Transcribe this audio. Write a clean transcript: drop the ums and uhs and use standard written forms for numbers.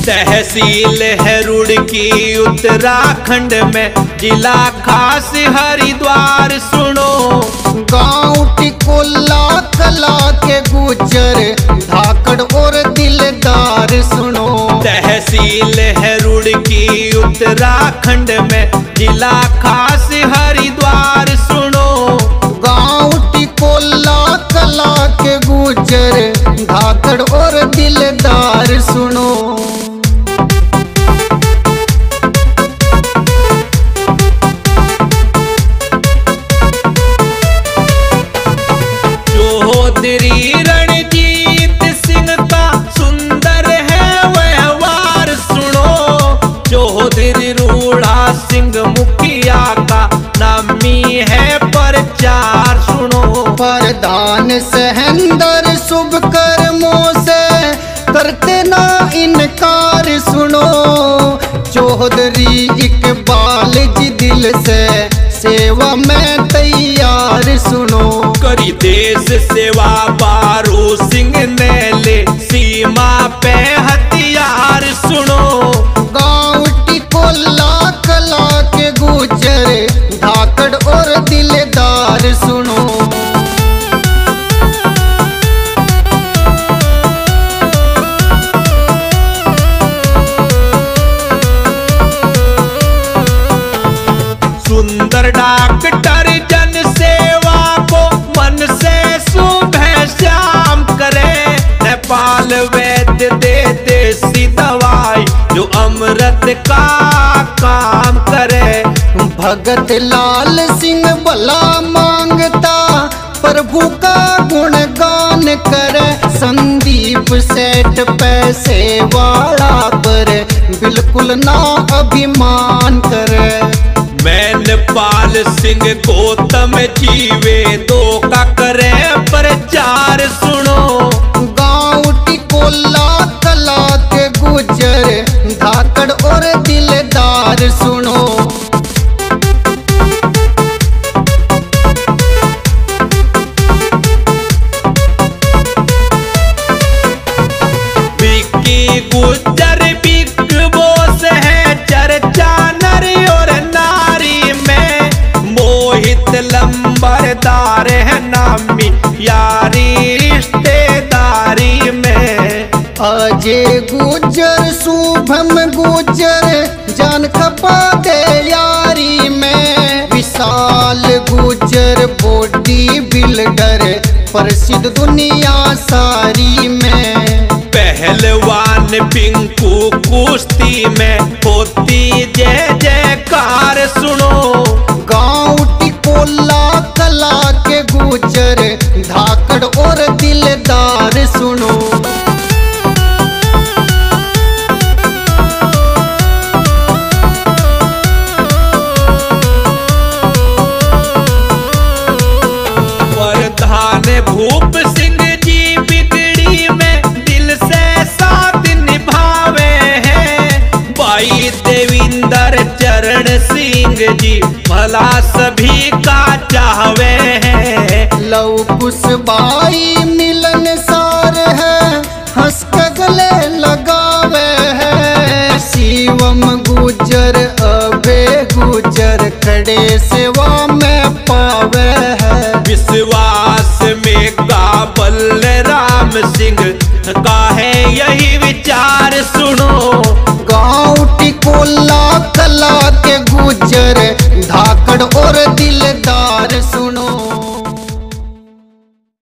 तहसील है रुड़की उत्तराखंड में, जिला खास हरिद्वार सुनो। गाँव टिकोला कला के गुजर धाकड़ और दिलदार सुनो। तहसील है रुड़की उत्तराखंड में, जिला खास हरिद्वार सुनो। गाँव टिकोला कला के गुजर धाकड़ और दिलदार सुनो। चौधरी रणजीत सिंह का सुंदर है व्यवहार सुनो। चौधरी रूढ़ा सिंह मुखिया का नामी है प्रचार सुनो। प्रधान सहेंद्र शुभ कर्मों से करते ना इनकार सुनो। चौधरी इकबाल जी दिल से सेवा में तैयार सुनो। करी देश सेवा बारू सिंह ने ले सीमा पे हथियार सुनो। गाँव टिकोला कला के गुजर धाकड़ और दिलदार सुनो। सुंदर डॉक्टर जन सेवा को मन से सुबह शाम करे। नेपाल वैद्य दे देसी दवाई जो अमृत का काम करे। भगत लाल सिंह भला मांगता प्रभु का गुणगान करे। संदीप सेठ पैसे वाला पर बिल्कुल ना अभिमान करे। मैनपाल सिंह गौतम जीवे दो का करे प्रचार सुनो। गाँव टिकोला कला के गुजर धाकड़ और दिलदार सुनो। विक्की गुजर बिग बॉस है चर्चा नर और नारी में। मोहित लंबरदार है नामी यारी रिश्तेदारी में। अजय गुजर शुभम गुजर जान खपा दे यारी में। विशाल गुजर बॉडी बिल्डर प्रसिद्ध दुनिया सारी में। पहलवान पिंकू कुश्ती में होती जय जयकार सुनो। गाँव टिकोला कला के गुजर धाकड़ और दिलदार सुनो। प्रधान भूप सिंह जी बिगड़ी में दिल से साथ निभावे हैं। भाई देविंदर चरण सिंह जी भला सभी का चाहवे हैं। लव कुशबाई मिलन सार है हंस के गले लगावे है। शिवम गुजर अभे गुजर खड़े सेवा में पावे है। विश्वास में का बलराम सिंह का है यही विचार सुनो।